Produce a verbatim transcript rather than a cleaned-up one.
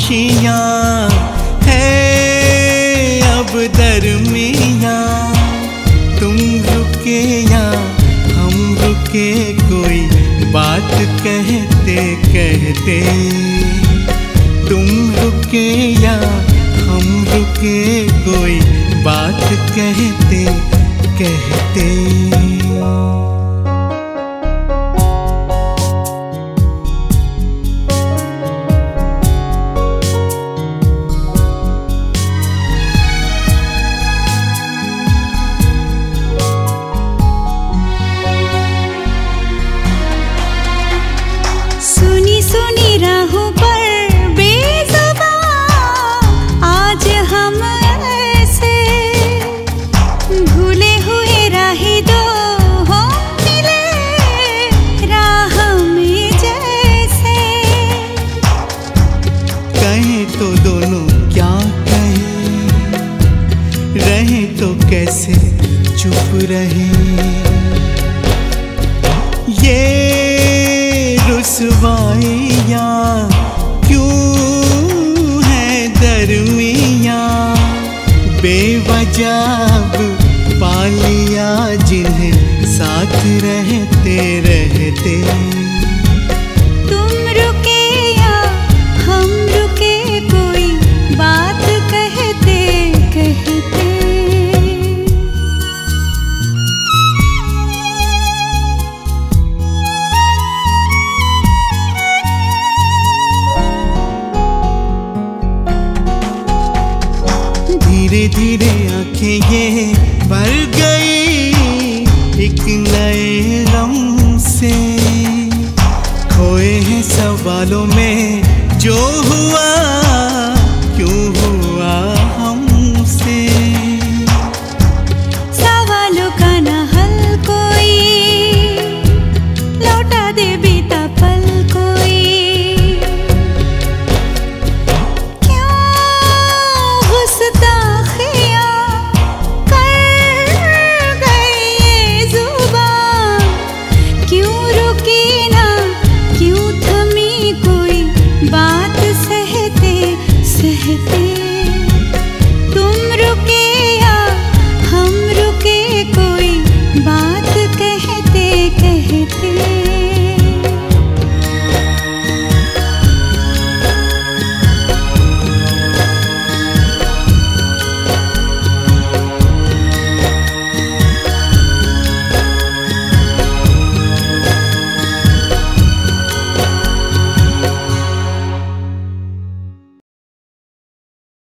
खामोशियाँ है अब दरमियाँ। तुम रुके या हम रुके कोई बात कहते कहते, तुम रुके या हम रुके कोई बात कहते कहते। सुनी सुनी राहों पर बेज़ुबान आज हम ऐसे, भूले हुए राही दो हो मिले राह में जैसे। कहें तो दोनों क्या कहें, रहे तो कैसे चुप रहे। ये रुसवाइयाँ क्यों है दरमियाँ, बेवजह पा लिया जिन्हें साथ रहते रहते। तुम रुके या हम रुके कोई बात कहते कहते। धीरे धीरे आंखें ये भर गई एक नए गम से, खोए हैं सवालों में जो हुआ क्यों हुआ हमसे। सवालों का न हल कोई, लौटा दे बीता पल कोई। क्यों गुस्ताखियाँ कर गई ये जुबान, क्यों रुकी ना क्यों थमी कोई बात सहते सहते। तुम रुके या हम रुके कोई बात कहते कहते।